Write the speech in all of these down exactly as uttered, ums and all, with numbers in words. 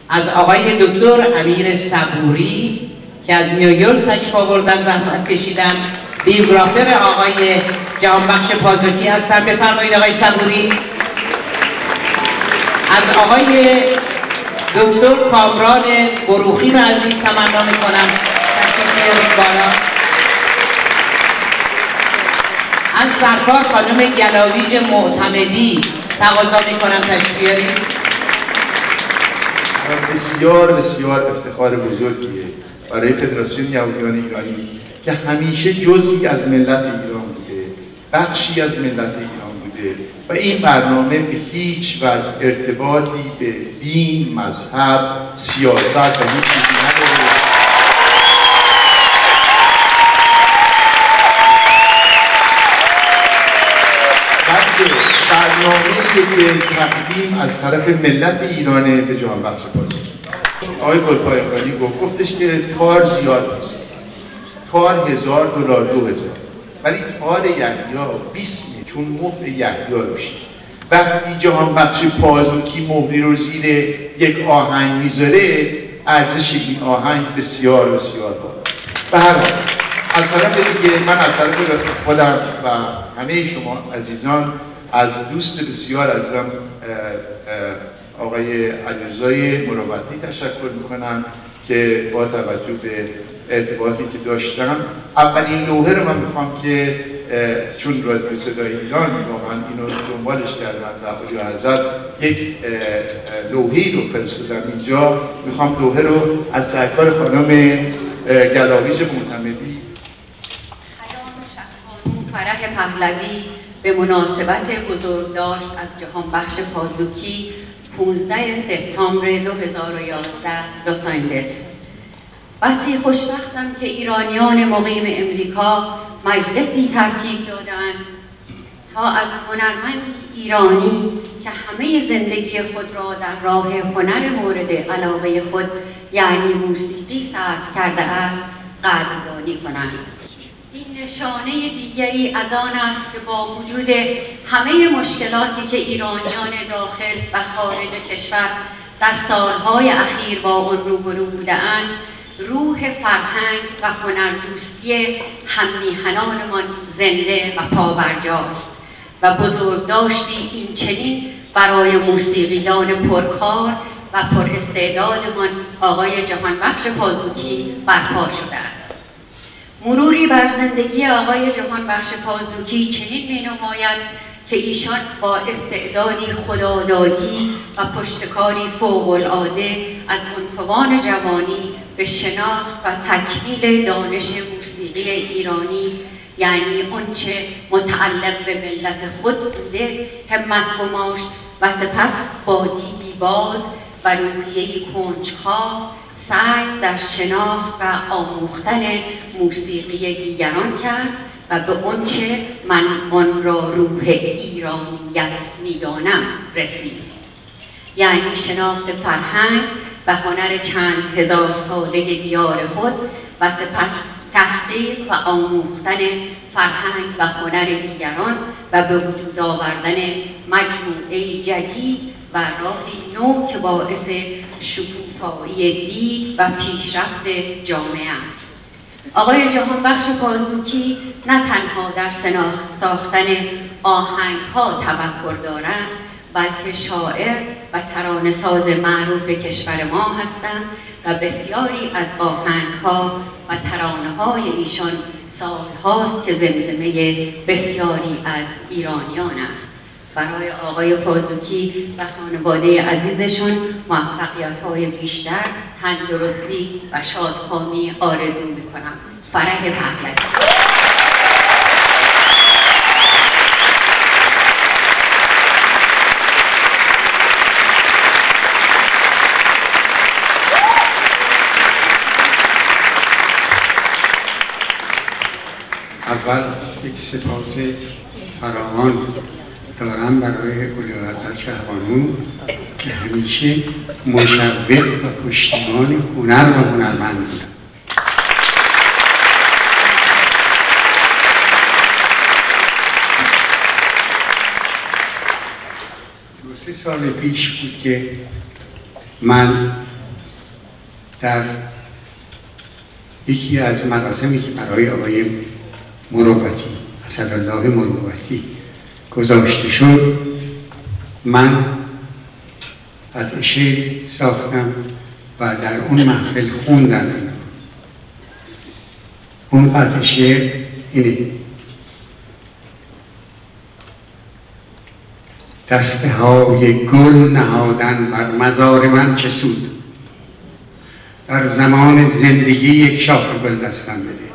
از آقای دکتر امیر صبوری که از نیویورک تشریف آوردن، زحمت کشیدن، بیوگرافر آقای جهانبخش پازوکی هستن. بفرمایید آقای صبوری. از آقای دکتر کامران بروخی و عزیز تمنا میکنم تشریف بیارید بالا. از سرکار خانم گلاویژ معتمدی تقاضا میکنم تشریف بیارید. بسیار بسیار افتخار بزرگیه برای فدراسیون یهودیان ایرانی که همیشه جزئی از ملت ایران بوده، بخشی از ملت ایران بوده و این برنامه به هیچ وجه ارتباطی به دین، مذهب، سیاست و هیچ چیزی نداره. برنامه‌ای که تقدیم از طرف ملت ایرانه به جهانبخش پازوکی. آقای گلپایگانی گفت گفتش که تار زیاد نیست، تار هزار دلار دو هزار، ولی تار یحیی بیست چون مهر یحیی روشه. وقتی جهانبخش پازوکی مهری رو زیر یک آهنگ میذاره، ارزش این آهنگ بسیار بسیار بالاست. به هر حال از طرف دیگه من از طرف خودم و همه شما عزیزان از دوست بسیار عزیزم آقای علیرضای مروتی تشکر میکنم که با توجه به ارتباطی که داشتم اولین لوحه رو من میخوام که چون رادیو صدای ایران واقعا اینو دنبالش کردن و علی حضرت یک لوحه‌ای رو فرستادن اینجا، میخوام لوحه رو از سرکار خانم گلاویژ معتمدی فرح پهلوی به مناسبت بزرگداشت از جهانبخش پازوکی پانزده سپتامبر دو هزار و یازده لس آنجلس. بسی خوشبختم که ایرانیان مقیم امریکا مجلسی ترتیب دادند تا از هنرمند ایرانی که همه زندگی خود را در راه هنر مورد علاقه خود یعنی موسیقی صرف کرده است قدردانی کنند. این نشانه دیگری از آن است که با وجود همه مشکلاتی که ایرانیان داخل و خارج کشور در سالهای اخیر با آن روبرو بوده‌اند، روح فرهنگ و هنردوستی هم‌میهنانمان زنده و پابرجاست و بزرگداشتی این چنین برای موسیقیدان پرکار و پر استعدادمان آقای جهانبخش پازوکی برپا شده است. مروری بر زندگی آقای جهانبخش پازوکی چنین می‌نماید که ایشان با استعدادی خدادادی و پشتکاری فوق‌العاده از عنفوان جوانی به شناخت و تکمیل دانش موسیقی ایرانی یعنی آنچه متعلق به ملت خود بوده همت گماشت و سپس با دیدی باز و روحیه‌ای کنجکاو سعی در شناخت و آموختن موسیقی دیگران کرد و به آنچه من آن را روح ایرانیت می‌دانم رسید، یعنی شناخت فرهنگ و هنر چند هزار ساله دیار خود و سپس تحقیق و آموختن فرهنگ و هنر دیگران و به وجود آوردن مجموعه جدید و راهی نو که باعث شکوفایی دید و پیشرفت جامعه است. آقای جهانبخش پازوکی نه تنها در ساختن آهنگ‌ها تفکر دارند، بلکه شاعر و ترانه‌ساز معروف کشور ما هستند و بسیاری از آهنگ‌ها و ترانه‌های ایشان سال‌هاست که زمزمه بسیاری از ایرانیان است. برای آقای پازوکی و خانواده عزیزشون موفقیت‌های بیشتر، تندرستی و شادکامی آرزو می‌کنم. فرح پهلوی. اول یک سپاس فراوان دارم برای اعلیحضرت شهبانو که همیشه مشوق و پشتیبان هنر و هنرمند بودن. دو سه سال پیش بود که من در یکی از مراسمی که برای آقای مروتی، اسدالله مروتی گذاشته شد، من قطعه شعری ساختم و در اون محفل خوندم اینو. اون قطعه شعر اینه: دسته های گل نهادن بر مزار من چه سود، در زمان زندگی یک شاخ گل دستم بده.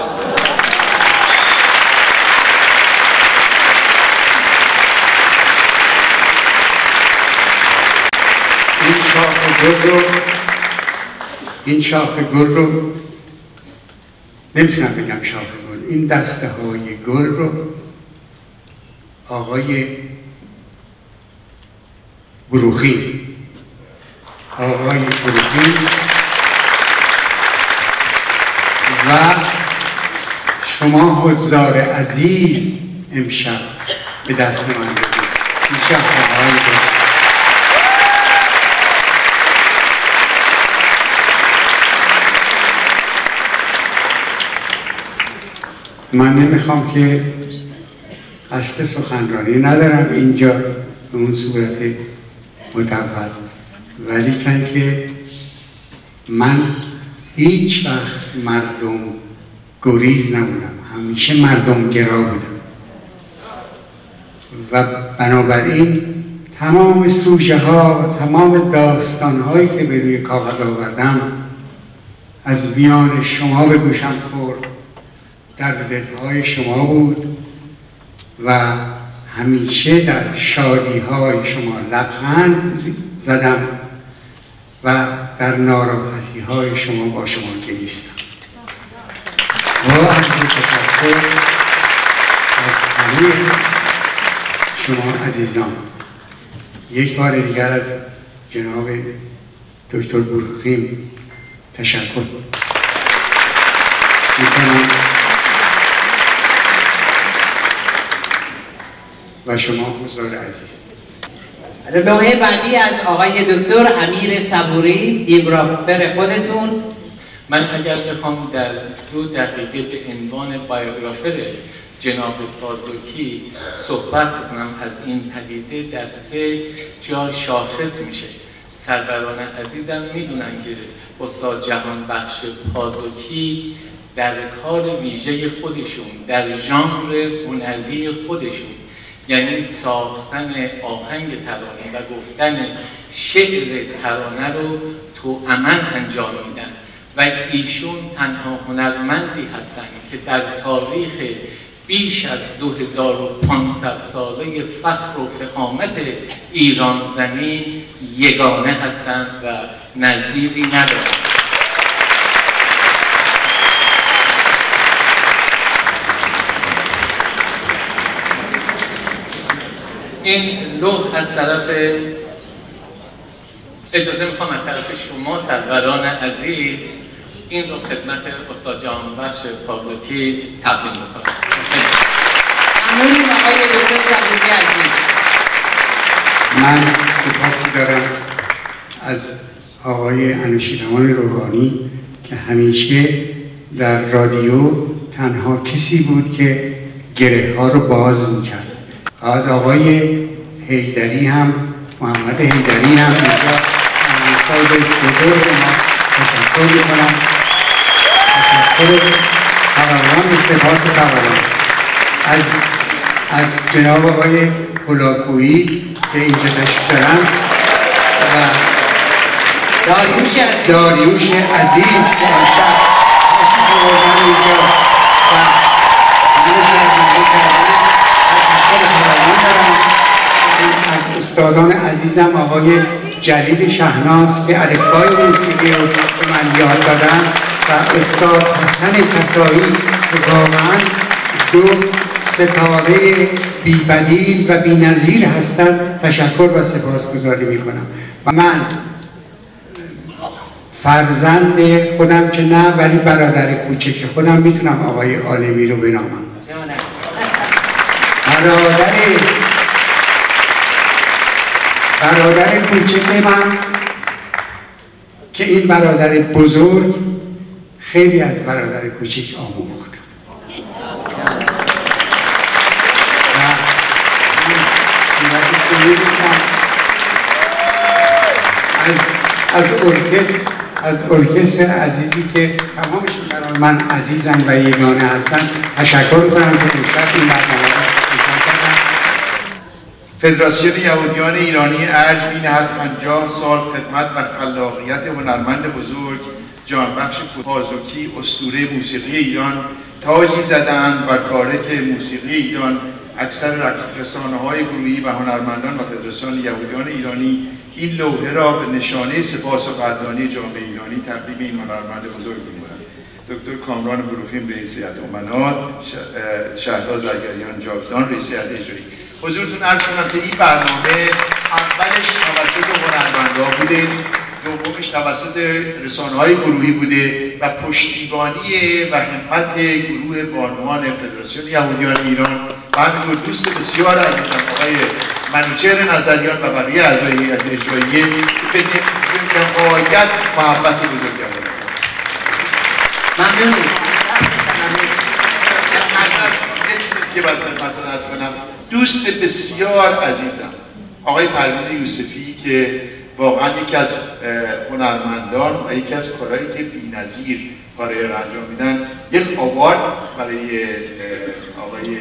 این شاخ گل رو این شاخ گل رو نمیتونم بگم شاخ گل، این دسته های گل رو آقای بروخین آقای بروخین و شما حضار عزیز امشب به دست من بدید. این شاخه های گل من نمیخوام که قصد سخنرانی ندارم اینجا به اون صورت متول، ولی کن که من هیچ وقت مردم گریز نبودم، همیشه مردم گرا بودم و بنابراین تمام سوژه ها و تمام داستان هایی که به روی کاغذ آوردم از میان شما به گوشم خورد، در دلهای شما بود و همیشه در شادی های شما لبخند زدم و در ناراحتی های شما با شما گریستم. با عرض تشکر از همه شما عزیزان، یک بار دیگر از جناب دکتر بروخین تشکر میکنم و شما حضار عزیز. لوحه بعدی از آقای دکتر امیر صبوری، بیوگرافر خودتون. من اگر بخوام در دو دقیقه به عنوان بایوگرافر جناب پازوکی صحبت بکنم از این پدیده، در سه جا شاخص میشه. سروران عزیزم میدونن که استاد جهانبخش پازوکی در کار ویژه خودشون، در ژانر هنری خودشون، یعنی ساختن آهنگ ترانه و گفتن شعر ترانه رو تو عمل انجام میدن و ایشون تنها هنرمندی هستن که در تاریخ بیش از دو هزار و پانصد ساله فخر و فخامت ایران زمین یگانه هستند و نظیری ندارند. این لوح از طرف اجازه میخوام از طرف شما سروران عزیز این رو خدمت استاد جهانبخش پازوکی تقدیم میکنم. ممنونیم آقای دکتر صبوری عزیز. من سپاسی دارم از آقای انوشیروان روحانی که همیشه در رادیو تنها کسی بود که گره ها رو باز میکرد. از آقای حیدری هم، محمد حیدری هم اینجا استاد بزرگ ما تشکر میکنم. تشکر فراوان، سپاس فراوان از از جناب آقای هلاکویی که اینجا تشریف دارن و داریوش عزیز داریوش عزیز که امشب تشریف آوردن اینجا و اینو شرمنده کردن. تشکر فراوان دارم از استادان عزیزم آقای جلیل شهناز که الفبای موسیقی رو به من یاد دادن و استاد حسن کسایی که واقعا دو ستاره بی‌بدیل و بی‌نظیر هستند. تشکر و سپاسگزاری میکنم. و من فرزند خودم که نه، ولی برادر کوچک خودم میتونم آقای عالمی رو بنامم. برادر برادر کوچک من که این برادر بزرگ خیلی از برادر کوچک آموخت. از از ارکستر از ارکستر عزیزی که تمامشون برای من عزیزن و یگانه هستن تشکر می‌کنم که امشب این برنامه را اجرا کردن. فدراسیون یهودیان ایرانی ارج می‌نهد پنجاه سال خدمت و خلاقیت هنرمند بزرگ جهانبخش پازوکی اسطوره موسیقی ایران تاجی زدند بر تارک موسیقی ایران. اکثر رسانه‌های گروهی و هنرمندان و فدراسیون یهودیان ایرانی این لوحه را به نشانه سپاس و قدردانی جامعه ایرانی تقدیم این هنرمند بزرگ می‌کنند. دکتر کامران بروخیم رئیس هیئت امنات، شهلا زرگریان جاودان رئیس هیئت اجرایی. حضورتون عرض کنم که این برنامه اولش توسط هنرمندان بوده، دومش توسط رسانه‌های گروهی بوده و پشتیبانی و همت گروه بانوان فدراسیون یهودیان ایران و همینطور دوست بسیار عزیزم آقای منوچهر نظریان و بقیه اعضای هیئت اجراییه که به نهایت محبت بزرگی دارند. ممنونیم. یک چیزی که باید خدمتتون عرض کنم، دوست بسیار عزیزم آقای پرویز یوسفی که واقعا یکی از هنرمندان و یکی از کارهایی که بی‌نظیر کارهای را انجام میدن، یک آوارد برای آقای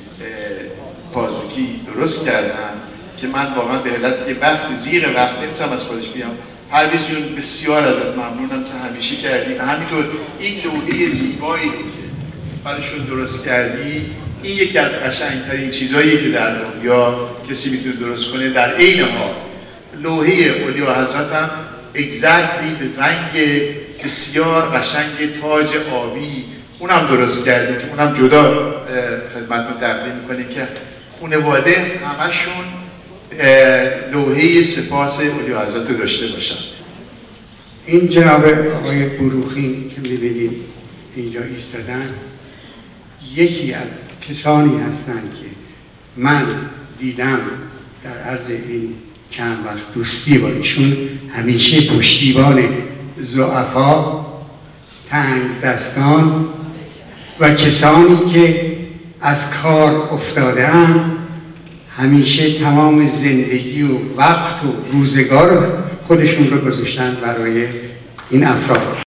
پازوکی درست کردن که من واقعا به علتی که وقت زیر وقت نمیتونم از خودش بیام. پرویز جون بسیار ازت ممنونم که همیشه کردی و همینطور این لوحه زیبایی که براشون درست کردی، این یکی از قشنگترین چیزهایی که در دنیا کسی میتونه درست کنه. در عین حال لوحه اولیا حضرت هم اگزکتلی به رنگ بسیار قشنگ تاج آبی اونم درست کردیم که اونم جدا خدمتتون تقدیم میکنیم که خانواده همشون لوحه سپاس اولیا حضرت رو داشته باشن. این جناب آقای بروخیم که میبینید اینجا ایستادن یکی از کسانی هستند که من دیدم در عرض این چند وقت دوستی با ایشون همیشه پشتیبان ضعفا، تنگ دستان و کسانی که از کار افتاده‌اند همیشه تمام زندگی و وقت و روزگار خودشون رو گذاشتن برای این افراد.